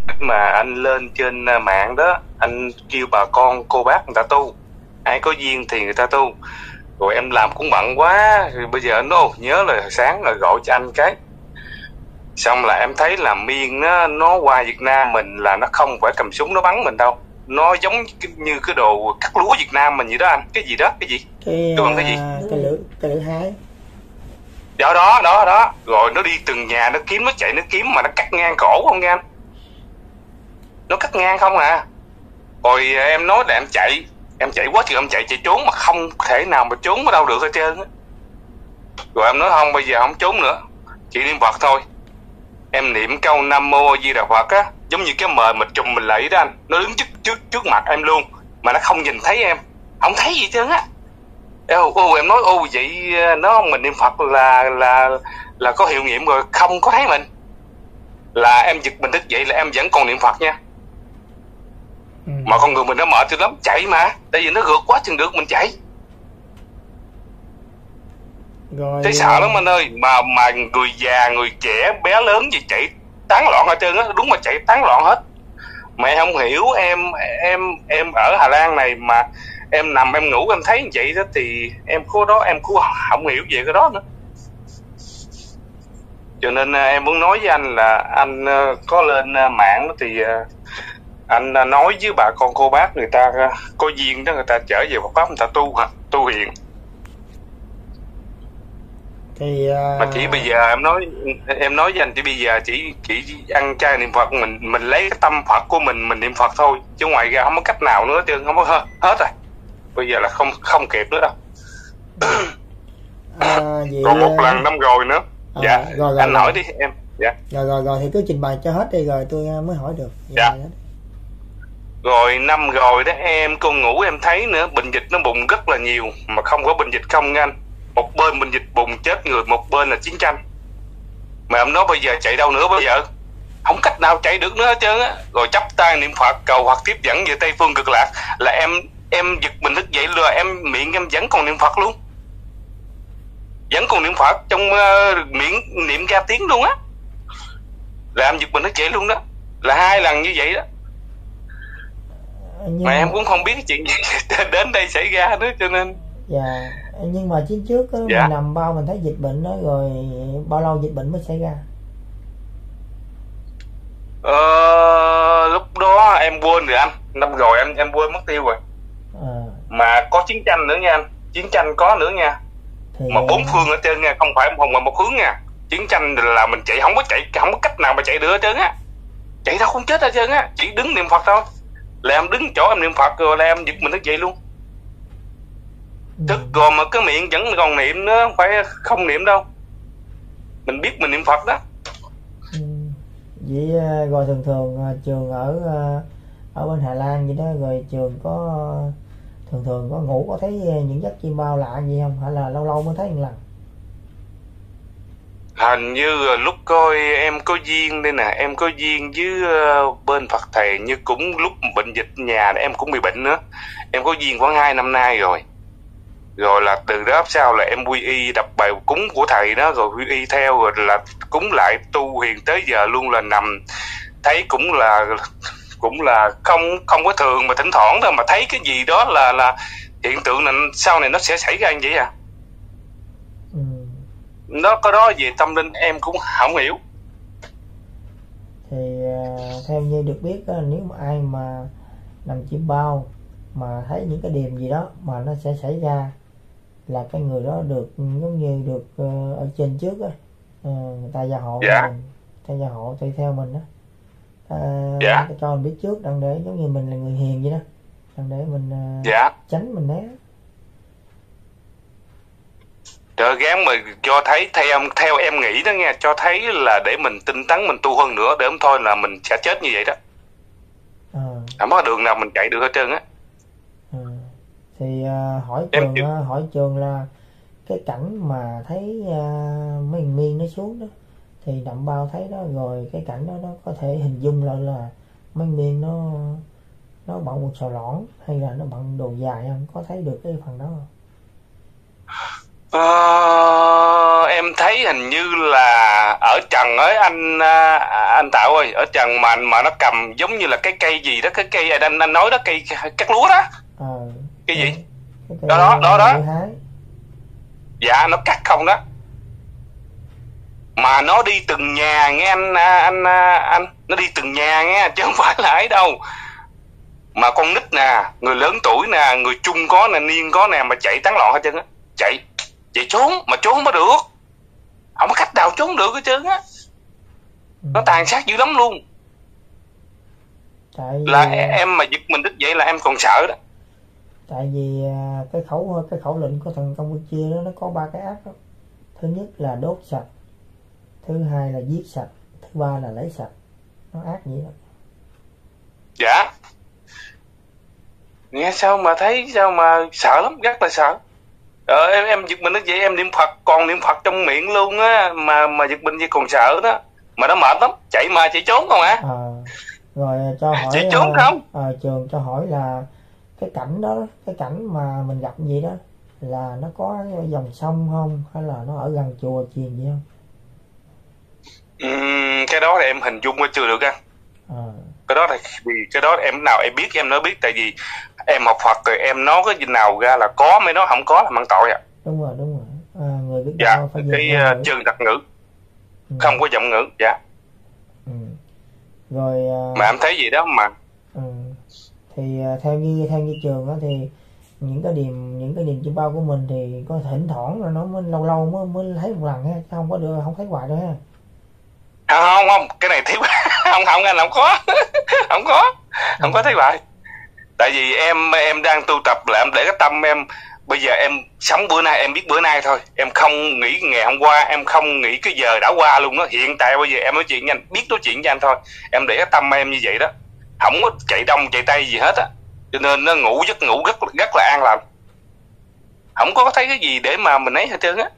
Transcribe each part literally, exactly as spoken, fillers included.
mà anh lên trên mạng đó, anh kêu bà con cô bác người ta tu, ai có duyên thì người ta tu. Rồi em làm cũng bận quá, rồi bây giờ anh nói nhớ là sáng là gọi cho anh cái. Xong là em thấy là Miên nó, nó qua Việt Nam mình là nó không phải cầm súng nó bắn mình đâu. Nó giống như cái đồ cắt lúa Việt Nam mình vậy đó anh. Cái gì đó, cái gì? Cái Cái bằng cái gì? cái lửa cái lửa hái. Đó đó đó đó. Rồi nó đi từng nhà nó kiếm, nó chạy nó kiếm mà nó cắt ngang cổ không nghe anh? Nó cắt ngang không à. Rồi em nói là em chạy, em chạy quá thì em chạy chạy trốn mà không thể nào mà trốn ở đâu được hết trơn á. Rồi em nói không, bây giờ không trốn nữa, chỉ niệm Phật thôi. Em niệm câu Nam Mô Di Đà Phật á, giống như cái mời mình trùng mình lạy đó anh, nó đứng trước trước trước mặt em luôn mà nó không nhìn thấy em, không thấy gì hết trơn á. Ô, ô em nói ô vậy nó mình niệm Phật là là là có hiệu nghiệm rồi, không có thấy mình là em giật mình thức dậy là em vẫn còn niệm Phật nha. Ừ. Mà con người mình nó mệt lắm, chạy mà, tại vì nó rượt quá chừng được mình chạy. Rồi thấy sợ lắm anh ơi, mà mà người già người trẻ bé lớn gì chạy tán loạn hết trơn á, đúng mà chạy tán loạn hết. Mẹ không hiểu, em em em ở Hà Lan này mà em nằm em ngủ em thấy như vậy đó thì em có đó em cũng không hiểu về cái đó nữa. Cho nên em muốn nói với anh là anh có lên mạng thì anh nói với bà con cô bác người ta có duyên đó, người ta trở về Phật pháp người ta tu hả, tu hiền. Thì uh... mà chỉ bây giờ em nói em nói với anh chỉ bây giờ chỉ chỉ ăn chay niệm Phật, mình mình lấy cái tâm Phật của mình mình niệm Phật thôi, chứ ngoài ra không có cách nào nữa chứ, không có hết, hết rồi. Bây giờ là không không kịp nữa đâu. À, vậy... còn một lần năm rồi nữa. À, dạ rồi, rồi, anh rồi. hỏi đi em. Dạ rồi rồi rồi thì cứ trình bày cho hết đi rồi tôi mới hỏi được. Dạ, dạ. Rồi năm rồi đó em, con ngủ em thấy nữa, bệnh dịch nó bùng rất là nhiều, mà không có bệnh dịch không nha anh. Một bên bệnh dịch bùng chết người, một bên là chiến tranh. Mà em nói bây giờ chạy đâu nữa bây giờ, không cách nào chạy được nữa hết trơn á. Rồi chắp tay niệm Phật cầu Phật tiếp dẫn về Tây Phương Cực Lạc, là em em giật mình thức dậy là em miệng em vẫn còn niệm Phật luôn, vẫn còn niệm Phật trong uh, miệng niệm ra tiếng luôn á, là em giật mình thức dậy luôn đó, là hai lần như vậy đó. Nhưng mà em cũng không biết cái chuyện gì đến đây xảy ra nữa cho nên. Dạ, nhưng mà chiến trước đó, dạ. Mình nằm bao mình thấy dịch bệnh đó, rồi bao lâu dịch bệnh mới xảy ra? Ờ, lúc đó em quên rồi anh, năm rồi em em quên mất tiêu rồi. À. Mà có chiến tranh nữa nha anh, chiến tranh có nữa nha. Thì... mà bốn phương ở trên nha, không phải không mà một hướng nha. Chiến tranh là mình chạy không có chạy, không có cách nào mà chạy được hết trơn á, chạy đâu không chết hết trơn á, chỉ đứng niệm Phật thôi. Là em đứng chỗ em niệm Phật rồi là em giật mình thức dậy luôn. Thức rồi mà cái miệng vẫn còn niệm nữa, không phải không niệm đâu. Mình biết mình niệm Phật đó. Ừ. Vậy rồi thường thường Trường ở ở bên Hà Lan vậy đó, rồi Trường có thường thường có ngủ có thấy những giấc chim bao lạ gì không? Hay là lâu lâu mới thấy một lần? Hình như lúc coi em có duyên đây nè, em có duyên với bên Phật thầy, như cũng lúc bệnh dịch nhà em cũng bị bệnh nữa. Em có duyên khoảng hai năm nay rồi. Rồi là từ đó sau là em quy y đọc bài cúng của thầy đó, rồi quy y theo, rồi là cúng lại tu hiền tới giờ luôn, là nằm thấy cũng là cũng là không không có thường, mà thỉnh thoảng thôi mà thấy cái gì đó là là hiện tượng này sau này nó sẽ xảy ra như vậy à. Ừ. Nó có đó về tâm linh em cũng không hiểu. Thì uh, theo như được biết đó, nếu mà ai mà nằm chim bao mà thấy những cái điểm gì đó mà nó sẽ xảy ra, là cái người đó được giống như được uh, ở trên trước á, uh, người ta gia hộ. Dạ. Mình, ta gia hộ tùy theo mình đó. Uh, dạ. Cho mình biết trước, đặng để giống như mình là người hiền vậy đó, đặng để mình uh, dạ. tránh mình né. Trời, gán mà cho thấy theo theo em nghĩ đó nghe, cho thấy là để mình tinh tấn mình tu hơn nữa, để không thôi là mình sẽ chết như vậy đó. À. Không có đường nào mình chạy được hết trơn á. À. Thì uh, hỏi Trường em... uh, hỏi Trường là cái cảnh mà thấy uh, mấy thằng Miên nó xuống đó, thì Đậm Bao thấy đó, rồi cái cảnh đó nó có thể hình dung lại là mấy Miên nó nó bận một sò lõn hay là nó bận đồ dài không? Có thấy được cái phần đó không? Ờ, em thấy hình như là ở Trần ấy anh à, anh Tạo ơi, ở Trần mà mà nó cầm giống như là cái cây gì đó, cái cây anh anh nói đó, cây cắt lúa đó. Ờ, Cái gì? cái cây Đó đó đó đó. người hái. Dạ nó cắt không đó. Mà nó đi từng nhà nghe anh anh anh, nó đi từng nhà nghe chứ không phải là ấy đâu. Mà con nít nè, người lớn tuổi nè, người trung có nè, niên có nè, mà chạy tán loạn hết trơn á. Chạy, chạy trốn, mà trốn không có được. Không có cách nào trốn được hết trơn á. Nó tàn sát dữ lắm luôn. Tại Là vì, em mà giật mình đích vậy là em còn sợ đó. tại vì à, cái khẩu cái khẩu lệnh của thằng Campuchia đó nó có ba cái ác đó. Thứ nhất là đốt sạch, thứ hai là giết sạch, thứ ba là lấy sạch. Nó ác vậy đó. Dạ. Nghe sao mà thấy sao mà sợ lắm, rất là sợ. Ờ, em em giật mình đích vậy, em niệm Phật còn niệm Phật trong miệng luôn á, mà mà giật mình vậy còn sợ đó. Mà nó mệt lắm, chạy mà chạy trốn không hả? À, rồi cho hỏi Chạy trốn à, không? à, trường cho hỏi là cái cảnh đó, cái cảnh mà mình gặp gì đó là nó có dòng sông không, hay là nó ở gần chùa chiền gì không? Ừm, cái đó thì em hình dung chưa được anh. À, Cái đó là vì cái đó em nào em biết em nói biết, tại vì em học Phật rồi em nói cái gì nào ra là có, mới nói không có là mang tội à. đúng rồi, đúng rồi. À, người biết Dạ, đạo phải cái dùng ngôn uh, ngữ. chương đặc ngữ, Ừ, không có giọng ngữ. Dạ. ừ. Rồi Mà à, em thấy gì đó mà ừ. Thì à, theo như theo như trường đó thì những cái điểm những cái điểm chữ bao của mình thì có thỉnh thoảng là nó mới lâu lâu mới mới thấy một lần ha, chứ không có được, không thấy hoài đâu ha. à, không không cái này thiếu không không anh không có không có không có Ừ, thấy vậy. Tại vì em em đang tu tập là em để cái tâm em, bây giờ em sống bữa nay em biết bữa nay thôi, em không nghĩ ngày hôm qua, em không nghĩ cái giờ đã qua luôn đó. Hiện tại bây giờ em nói chuyện với anh, biết nói chuyện với anh thôi, em để cái tâm em như vậy đó, không có chạy đông chạy tây gì hết á, cho nên nó ngủ giấc ngủ rất rất là an lành, không có thấy cái gì để mà mình ấy hết trơn á.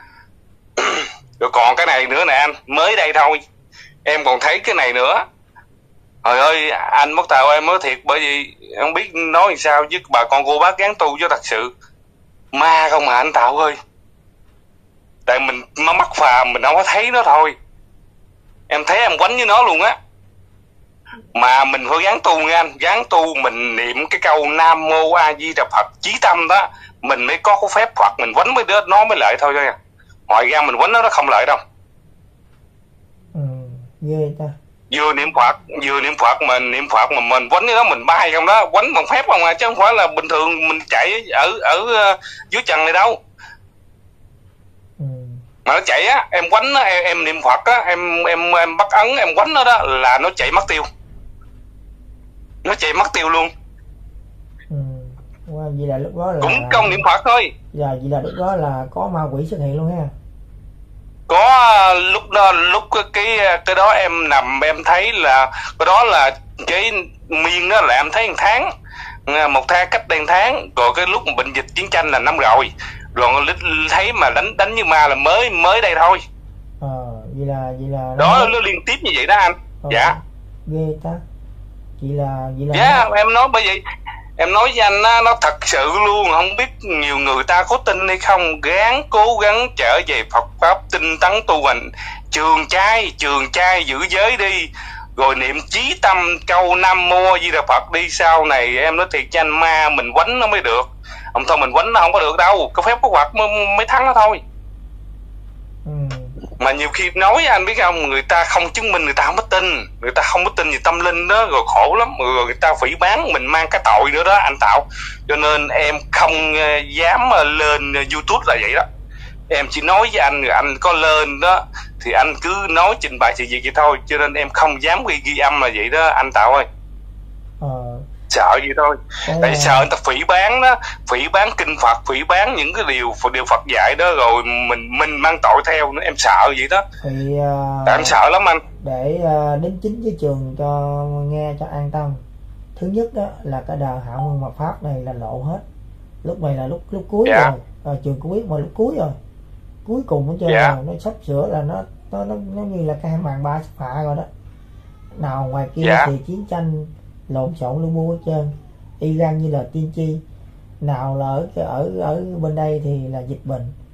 Rồi còn cái này nữa nè anh, mới đây thôi em còn thấy cái này nữa. Trời ơi anh mất tàu em nói thiệt, bởi vì không biết nói làm sao với bà con cô bác gán tu, chứ thật sự ma không mà anh Tạo ơi. Tại mình nó mắc phàm mình không có thấy nó thôi, em thấy em quánh với nó luôn á. Mà mình phải gán tu nghe anh, gán tu mình niệm cái câu Nam Mô A Di Đà Phật chí tâm đó, mình mới có cái phép Phật mình quánh với đứa nó mới lợi thôi thôi. Ngoài ra mình quánh nó nó không lợi đâu. ừ, ghê ta. Vừa niệm Phật vừa niệm Phật mình niệm Phật mà mình quánh với nó, mình bay không đó, quánh bằng phép không à, chứ không phải là bình thường mình chạy ở ở uh, dưới trần này đâu. Ừ, Mà nó chạy á, em quánh nó, em, em niệm Phật á, em em em bắt ấn em quánh nó đó là nó chạy mất tiêu, nó chạy mất tiêu luôn. ừ. Wow, vậy là lúc đó là Cũng công niệm Phật thôi. dạ, vậy là lúc đó là có ma quỷ xuất hiện luôn ha. Có lúc đó, lúc cái cái cái đó em nằm em thấy là cái đó là cái miên đó là em thấy một tháng, một tháng cách đây một tháng. Rồi cái lúc mà bệnh dịch chiến tranh là năm rồi, rồi thấy mà đánh đánh như ma là mới mới đây thôi. Ờ, vậy là vậy là Đó nó nó liên tiếp như vậy đó anh. ờ, Dạ. ghê ta. Vậy là vậy là Dạ nó, em nói bởi vậy em nói với anh á, nó thật sự luôn, không biết nhiều người ta có tin hay không, gắng cố gắng trở về Phật pháp tinh tấn tu hành, trường trai trường trai giữ giới đi, rồi niệm chí tâm câu Nam Mô A Di Đà Phật đi. Sau này em nói thiệt cho anh, ma mình quánh nó mới được, không thôi mình quánh nó không có được đâu, có phép có Phật mới, mới thắng nó thôi. ừ, Mà nhiều khi nói anh biết không, người ta không chứng minh người ta không có tin, người ta không có tin về tâm linh đó, rồi khổ lắm, rồi người ta phỉ báng mình mang cái tội nữa đó anh Tạo. Cho nên em không dám lên YouTube là vậy đó, em chỉ nói với anh, anh có lên đó thì anh cứ nói trình bày sự việc vậy thôi, cho nên em không dám ghi ghi âm là vậy đó anh Tạo ơi. ờ, Sợ gì thôi, cái, tại sợ người ta phỉ báng đó, phỉ báng kinh Phật, phỉ báng những cái điều điều Phật dạy đó, rồi mình mình mang tội theo nữa, em sợ vậy đó. thì uh, Tại em sợ lắm anh. để uh, đính chính với trường cho nghe cho an tâm. Thứ nhất đó là cái đời Hạ Nguyên Mật Pháp này là lộ hết. Lúc này là lúc lúc cuối Dạ. rồi, à, trường cũng biết mà lúc cuối rồi, cuối cùng hết trơn Dạ. rồi, nó sắp sửa là nó nó nó nó như là cái màn ba sắp hạ rồi đó. Nào ngoài kia Dạ. thì chiến tranh lộn xộn lu bu hết trơn, Iran như là tiên tri, nào là ở ở ở bên đây thì là dịch bệnh,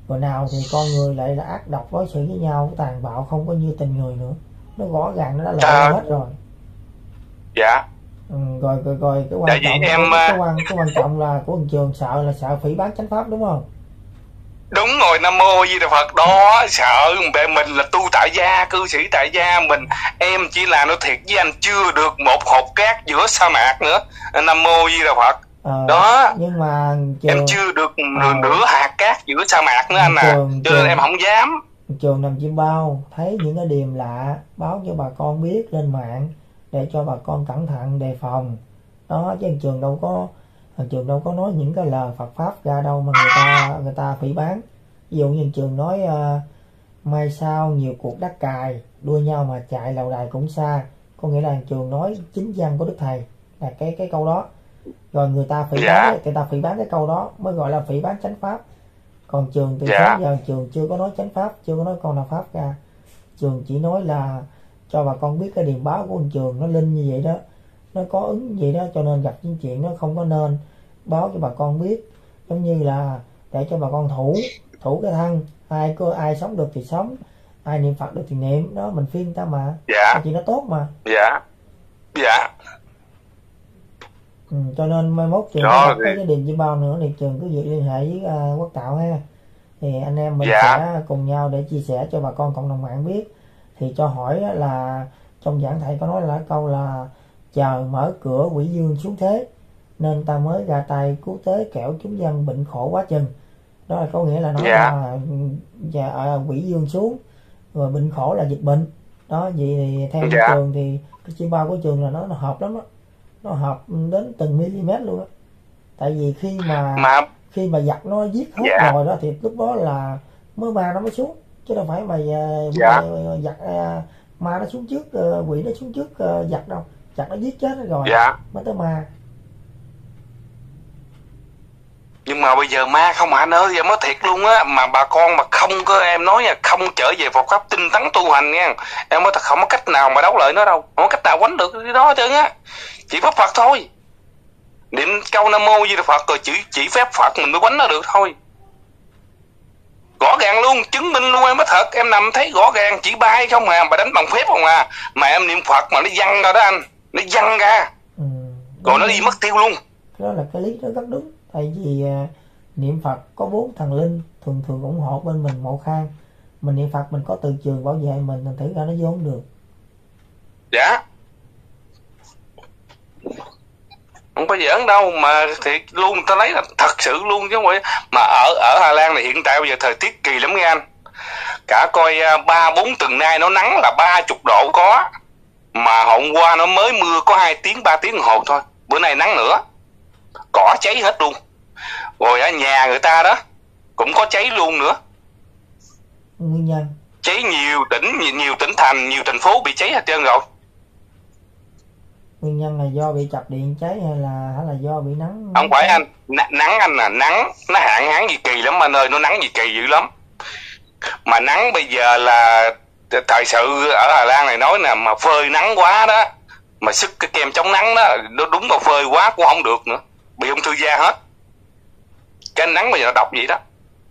Rồi nào thì con người lại là ác độc đối xử với nhau, tàn bạo không có như tình người nữa. Nó rõ ràng nó đã lộ hết rồi. Dạ. Ừ, rồi rồi rồi cái quan trọng em... cái, cái quan cái quan trọng là của Hùng Trường sợ là sợ phỉ báng chánh pháp đúng không? Đúng rồi, Nam Mô Di Đà Phật đó. Sợ bệ mình là tu tại gia, cư sĩ tại gia, mình em chỉ là nói thiệt với anh chưa được một hộp cát giữa sa mạc nữa. Nam Mô Di Đà Phật. Ờ, đó nhưng mà Trường, em chưa được ờ, nửa hạt cát giữa sa mạc nữa anh à, cho nên em không dám. Trường nằm chim bao thấy những cái điềm lạ báo cho bà con biết lên mạng để cho bà con cẩn thận đề phòng đó, chứ Trường đâu có Trường đâu có nói những cái lời Phật pháp ra đâu mà người ta người ta phỉ báng. Ví dụ như Trường nói uh, mai sau nhiều cuộc đắc cài đua nhau mà chạy lầu đài cũng xa, có nghĩa là Trường nói chính văn của Đức Thầy là cái cái câu đó, rồi người ta phỉ dạ. báng người ta phỉ báng cái câu đó mới gọi là phỉ báng chánh pháp. Còn Trường từ dạ. sáng giờ Trường chưa có nói chánh pháp, chưa có nói con nào pháp ra. Trường chỉ nói là cho bà con biết cái điềm báo của Trường nó linh như vậy đó, nó có ứng vậy đó, cho nên gặp những chuyện nó không có nên báo cho bà con biết, giống như là để cho bà con thủ thủ cái thân, ai có ai sống được thì sống, ai niệm Phật được thì niệm đó, mình phiên ta mà. Dạ. Cái chuyện nó tốt mà. Dạ. Dạ. Ừ, cho nên mai mốt Trường có gặp cái điềm chim bao nữa thì Trường cứ việc liên hệ với uh, Quốc Tạo ha, thì anh em mình dạ. sẽ cùng nhau để chia sẻ cho bà con cộng đồng mạng biết. Thì cho hỏi là trong giảng thầy có nói là câu là chờ mở cửa quỷ dương xuống thế nên ta mới ra tay cứu tế kẻo chúng dân bệnh khổ quá chừng. Đó là có nghĩa là nói dạ. là dạ, quỷ dương xuống rồi bệnh khổ là dịch bệnh đó. Vậy thì theo dạ. Trường thì cái chim bao của Trường là nó, nó hợp lắm đó, nó hợp đến từng mm luôn á. Tại vì khi mà, mà khi mà giặc nó giết hết dạ. rồi đó thì lúc đó là mới ma nó mới xuống, chứ đâu phải mà dạ. giặc ma nó xuống trước, quỷ nó xuống trước giặc đâu, giặc nó giết chết rồi dạ. mới tới ma. Nhưng mà bây giờ ma không hả nữa, giờ mới thiệt luôn á, mà bà con mà không có, em nói nha, không trở về Phật pháp tinh tấn tu hành nha, em nói thật không có cách nào mà đấu lợi nó đâu, không có cách nào quánh được cái đó hết trơn á, chỉ pháp Phật thôi, niệm câu Nam Mô Di Đà Phật rồi chỉ chỉ phép Phật mình mới quánh nó được thôi. Rõ ràng luôn, chứng minh luôn em mới thật, em nằm thấy rõ ràng chỉ bay không à, bà đánh bằng phép không à, mà em niệm Phật mà nó văng ra đó anh, nó văng ra, ừ, rồi nó đi mất tiêu luôn. Đó là cái lý đó rất đúng, tại vì uh, niệm Phật có bốn thần linh thường thường ủng hộ bên mình một khang, mình niệm Phật mình có từ trường bảo vệ mình, thành thử ra nó vô không được. Dạ. Không có giỡn đâu, mà thiệt luôn, ta lấy là thật sự luôn chứ không phải. Mà ở ở Hà Lan này hiện tại bây giờ thời tiết kỳ lắm nghe anh, cả coi ba bốn tuần nay nó nắng là ba chục độ có, mà hôm qua nó mới mưa có hai tiếng ba tiếng đồng hồ thôi, bữa nay nắng nữa, cỏ cháy hết luôn, rồi ở nhà người ta đó cũng có cháy luôn nữa. Nguyên nhân cháy nhiều tỉnh, nhiều, nhiều tỉnh thành, nhiều thành phố bị cháy hết trơn rồi. Nguyên nhân là do bị chập điện cháy hay là hay là do bị nắng? Không phải anh, N nắng anh à, nắng nó hạn hán gì kỳ lắm anh ơi, nó nắng gì kỳ dữ lắm. Mà nắng bây giờ là thời sự ở Hà Lan này nói nè, mà phơi nắng quá đó, mà sức cái kem chống nắng đó, nó đúng là phơi quá cũng không được nữa, bị ung thư da hết. Cái nắng bây giờ nó độc vậy đó.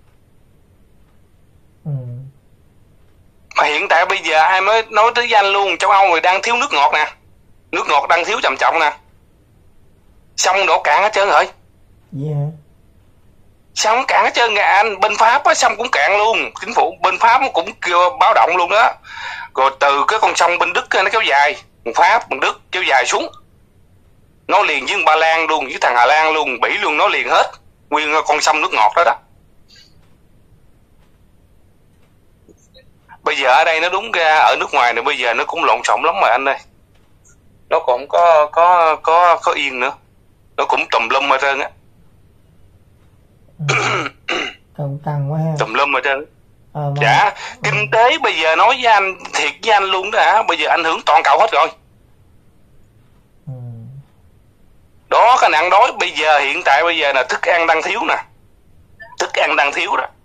Ừ. Mà hiện tại bây giờ ai mới nói tới danh luôn, châu Âu rồi đang thiếu nước ngọt nè, nước ngọt đang thiếu trầm trọng nè, sông đổ cạn hết trơn rồi. Yeah. Sông cạn hết trơn nha anh, bên Pháp á sông cũng cạn luôn, chính phủ bên Pháp cũng kêu báo động luôn đó. Rồi từ cái con sông bên Đức nó kéo dài, Pháp bên Đức kéo dài xuống, nó liền với Ba Lan luôn, với thằng Hà Lan luôn, Bỉ luôn, nó liền hết nguyên con sông nước ngọt đó đó. Bây giờ ở đây nó đúng ra, ở nước ngoài này bây giờ nó cũng lộn xộn lắm rồi anh ơi, nó cũng có có có có yên nữa, nó cũng tùm lum ở trơn á. Căng căng quá ha. Tùm lum ở trơn. À, mà... Dạ, kinh tế bây giờ nói với anh, thiệt với anh luôn đó hả, bây giờ ảnh hưởng toàn cầu hết rồi. Ừ. Đó, cái nạn đói bây giờ hiện tại bây giờ là thức ăn đang thiếu nè, thức ăn đang thiếu đó.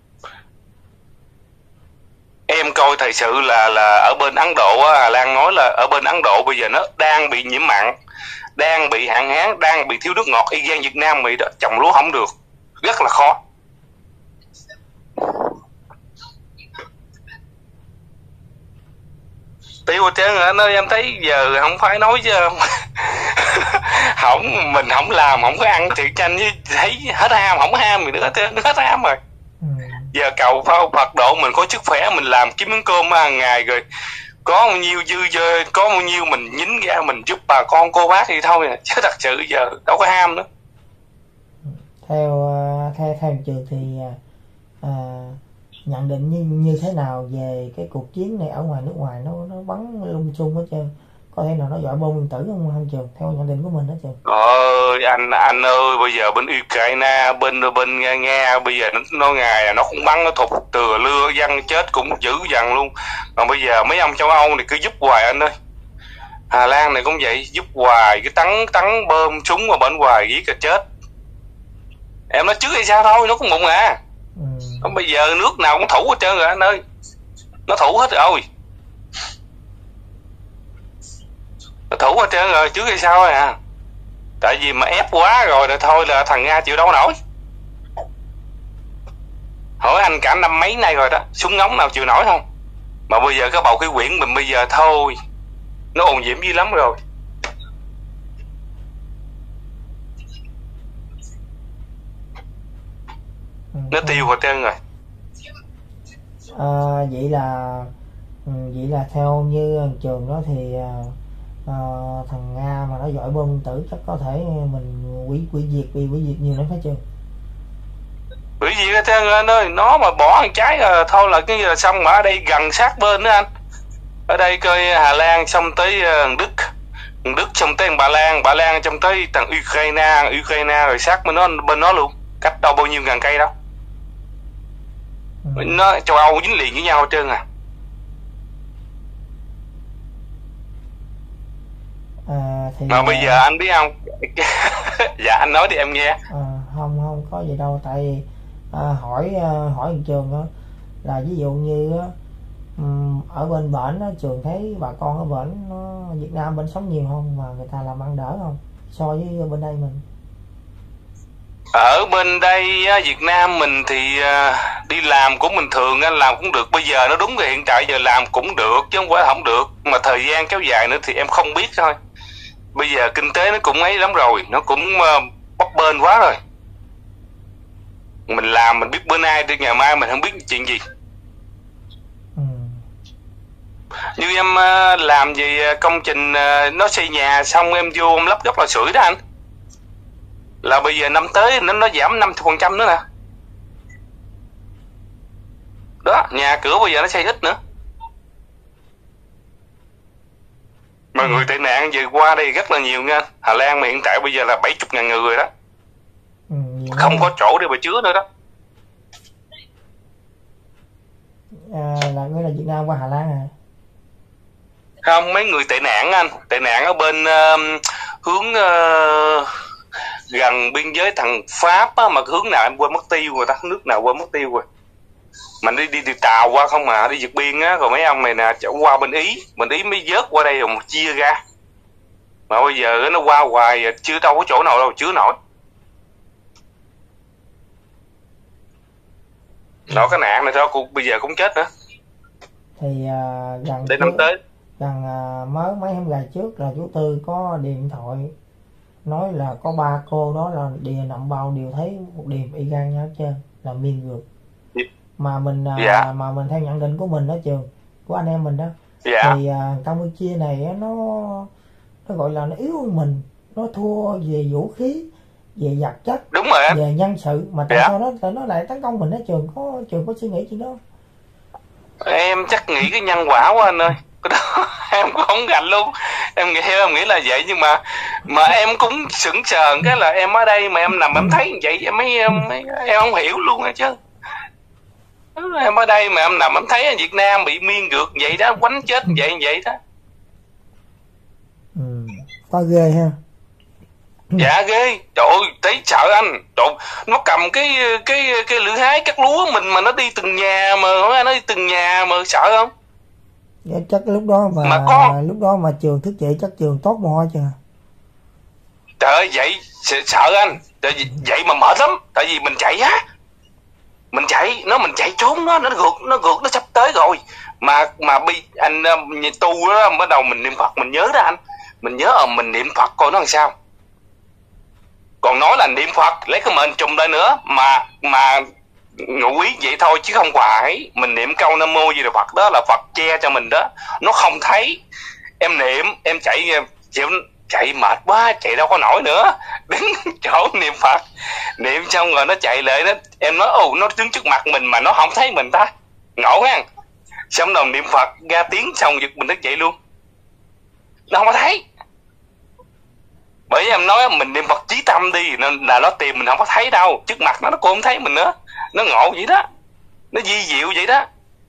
Em coi thời sự là là ở bên Ấn Độ á, Hà Lan nói là ở bên Ấn Độ bây giờ nó đang bị nhiễm mặn, đang bị hạn hán, đang bị thiếu nước ngọt, y gan Việt Nam vậy đó, trồng lúa không được, rất là khó. tiêu hết trơn rồi anh ơi. Em thấy giờ không phải nói chứ không, mình không làm không có ăn thiệt chanh với thấy hết ham, không ham gì nữa hết trơn, hết ham rồi. ừ. Giờ cầu phao Phật độ mình có sức khỏe, mình làm kiếm miếng cơm hàng ngày rồi có bao nhiêu dư dơ, có bao nhiêu mình nhín ra mình giúp bà con cô bác thì thôi, chứ thật sự giờ đâu có ham nữa. Theo theo theo trường thì à, nhận định như như thế nào về cái cuộc chiến này ở ngoài nước ngoài, nó nó bắn lung tung hết trơn, có thể nào nó dội bom nguyên tử không không Trường, theo nhận định của mình đó Trường? Ơi anh anh ơi, bây giờ bên Ukraine, bên bên Nga, Nga bây giờ nó, nó ngày nó cũng bắn, nó thục từ lưa dân chết cũng dữ dằn luôn. Còn bây giờ mấy ông châu Âu này cứ giúp hoài anh ơi. Hà Lan này cũng vậy, giúp hoài, cái tắn tắn bơm súng vào bên hoài giết cả chết. Em nói trước hay sao thôi, nó cũng bụng à. ừ. Bây giờ nước nào cũng thủ hết trơn rồi anh ơi, nó thủ hết rồi, nó thủ hết trơn rồi, trước hay sao à. Tại vì mà ép quá rồi là thôi là thằng Nga chịu đâu nổi. Hỏi anh cả năm mấy nay rồi đó, súng ngống nào chịu nổi không. Mà bây giờ cái bầu khí quyển mình bây giờ thôi, nó ồn nhiễm dữ lắm rồi. ừ. Nó tiêu hết trơn rồi. À, vậy là vậy là theo như Trường đó thì à, thằng Nga mà nó giỏi bom nguyên tử chắc có thể mình quỷ quỷ diệt bị quỷ diệt nhiều lắm phải chưa? Quỷ diệt hết trơn rồi anh ơi, nó mà bỏ một trái là thôi là cái là xong. Mà ở đây gần sát bên nữa anh, ở đây coi Hà Lan xong tới uh, Đức, Đức xong tới Ba Lan, Ba Lan xong tới thằng Ukraine, Ukraine rồi sát bên nó, bên nó luôn, cách đâu bao nhiêu ngàn cây đâu. ừ. Nó châu Âu dính liền với nhau hết trơn à. À, thì mà bây giờ anh biết không dạ anh nói đi em nghe. À, không không có gì đâu, tại vì à, hỏi à, hỏi Trường đó là ví dụ như um, ở bên bển đó, Trường thấy bà con ở bển nó Việt Nam bên sống nhiều không, mà người ta làm ăn đỡ không so với bên đây mình? Ở bên đây Việt Nam mình thì đi làm cũng bình thường, anh làm cũng được. Bây giờ nó đúng rồi, hiện tại giờ làm cũng được chứ không phải không được, mà thời gian kéo dài nữa thì em không biết thôi. Bây giờ kinh tế nó cũng ấy lắm rồi, nó cũng bấp bênh quá rồi. Mình làm mình biết bữa nay tới ngày mai mình không biết chuyện gì. ừ. Như em làm gì công trình nó xây nhà xong em vô em lắp gốc lò sưởi đó anh, là bây giờ năm tới nó nó giảm năm mươi phần trăm nữa nè. Đó, nhà cửa bây giờ nó xây ít nữa. Mà người tị nạn vừa qua đây rất là nhiều nha. Hà Lan mà hiện tại bây giờ là bảy mươi ngàn người rồi đó. ừ, Không có chỗ để mà chứa nữa đó. À, là nghĩa là Việt Nam qua Hà Lan à? Không, mấy người tị nạn anh, tị nạn ở bên uh, hướng uh, gần biên giới thằng Pháp á, mà hướng nào em quên mất tiêu rồi ta, nước nào quên mất tiêu rồi. Mình đi đi, đi tàu qua không mà đi vượt biên á, rồi mấy ông này nè chạy qua bên Ý, bên Ý mới vớt qua đây rồi chia ra. Mà bây giờ nó qua hoài chưa đâu có chỗ nào đâu chứa nổi. Nó cái nạn này thôi cũng bây giờ cũng chết nữa. Thì uh, gần để năm tới gần uh, mới mấy hôm ngày trước là chú Tư có điện thoại nói là có ba cô đó là đìa nậm bao đều thấy một điểm y gan nhau hết trơn, là miên gượt. Mà mình uh, dạ. mà mình theo nhận định của mình đó Trường, của anh em mình đó, dạ. thì uh, Campuchia này nó nó gọi là nó yếu hơn mình, nó thua về vũ khí, về vật chất, đúng rồi em, về nhân sự, mà tại dạ. sao nó tại nó lại tấn công mình đó Trường? Có Trường có suy nghĩ chuyện đó? Em chắc nghĩ cái nhân quả quá anh ơi. Cái đó em cũng không gạch luôn. Em nghĩ em nghĩ là vậy, nhưng mà mà em cũng sững sờ cái là em ở đây mà em nằm em thấy như vậy em mấy em, em không hiểu luôn á chứ. Em ở đây mà em nằm em thấy ở Việt Nam bị miên gượt vậy đó, quánh chết vậy vậy đó. Ừ, có ghê ha. Dạ ghê, trời ơi, thấy sợ anh. Trời, nó cầm cái cái cái lưỡi hái cắt lúa mình mà nó đi từng nhà, mà nó đi từng nhà mà sợ không? Dạ, chắc lúc đó mà, mà có... lúc đó mà Trường thức dậy chắc Trường tốt mồ hôi chưa? Trời ơi, vậy sợ anh, tại vì vậy mà mệt lắm, tại vì mình chạy á. mình chạy nó mình chạy trốn nó nó gượt nó gượt nó sắp tới rồi, mà mà bi anh uh, tu đó bắt đầu mình niệm Phật, mình nhớ đó anh, mình nhớ ờ mình niệm Phật coi nó làm sao. Còn nói là niệm Phật lấy cái mền trùm lại nữa, mà mà ngụ ý vậy thôi chứ không phải mình niệm câu Nam Mô Di Đà Phật đó là Phật che cho mình đó, nó không thấy. Em niệm em chạy chịu chạy mệt quá chạy đâu có nổi nữa, đứng chỗ niệm Phật, niệm xong rồi nó chạy lại đó, em nói ồ nó đứng trước mặt mình mà nó không thấy mình ta, ngộ ha. Xong đầu niệm Phật ra tiếng xong giật mình thức dậy luôn, nó không có thấy. Bởi vì em nói mình niệm Phật chí tâm đi là nó tìm mình không có thấy đâu, trước mặt nó nó cũng không thấy mình nữa, nó ngộ vậy đó, nó di diệu vậy đó.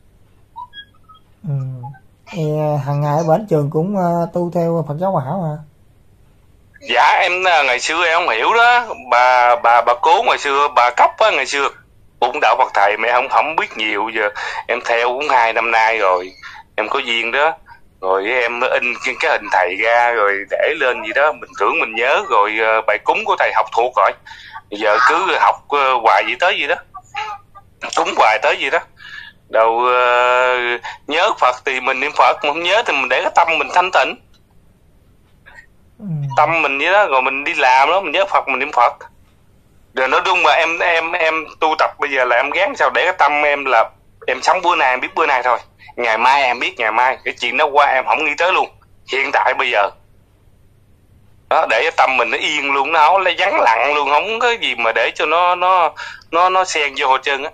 Ừ. Thì hàng ngày ở bển trường cũng uh, tu theo Phật giáo Hòa Hảo mà. Dạ em ngày xưa em không hiểu đó, bà bà bà cố ngày xưa bà Cốc á, ngày xưa cũng đạo Phật thầy mà không không biết nhiều, giờ em theo cũng hai năm nay rồi, em có duyên đó, rồi em mới in cái, cái hình thầy ra rồi để lên gì đó, mình tưởng mình nhớ rồi uh, bài cúng của thầy học thuộc rồi, giờ cứ học uh, hoài vậy tới gì đó, cúng hoài tới gì đó, đâu uh, nhớ Phật thì mình niệm Phật, mà không nhớ thì mình để cái tâm mình thanh tịnh. Ừ. Tâm mình vậy đó, rồi mình đi làm đó mình nhớ Phật mình niệm Phật. Rồi nói chung là em em em tu tập bây giờ là em gán sao để cái tâm em là em sống bữa nay em biết bữa nay thôi, ngày mai em biết ngày mai, cái chuyện nó qua em không nghĩ tới luôn, hiện tại bây giờ đó, để cái tâm mình nó yên luôn, nó lấy vắng lặng luôn, không có gì mà để cho nó nó nó nó xen vô hết trơn á,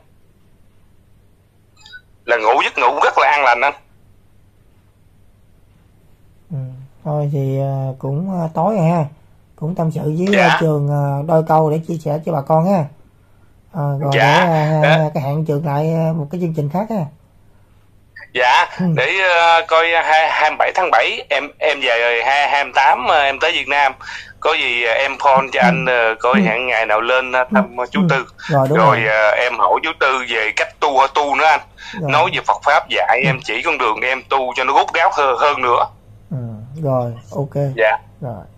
là ngủ giấc ngủ rất là an lành anh. Ừ. Thôi thì cũng tối rồi ha, cũng tâm sự với dạ. trường đôi câu để chia sẻ cho bà con ha. À, rồi dạ. để à, cái hẹn trường lại một cái chương trình khác ha. Dạ. Ừ. Để uh, coi hai mươi bảy tháng bảy em em về rồi hai mươi tám uh, em tới Việt Nam, có gì uh, em phone cho anh uh, coi ừ. hẹn ngày nào lên uh, thăm ừ. chú Tư, rồi, rồi, rồi. Uh, em hỏi chú Tư về cách tu hay tu nữa anh, rồi. Nói về Phật pháp dạy ừ. em chỉ con đường em tu cho nó gốc gáo hơn, hơn nữa. Ừ. Rồi ok. Dạ. Rồi.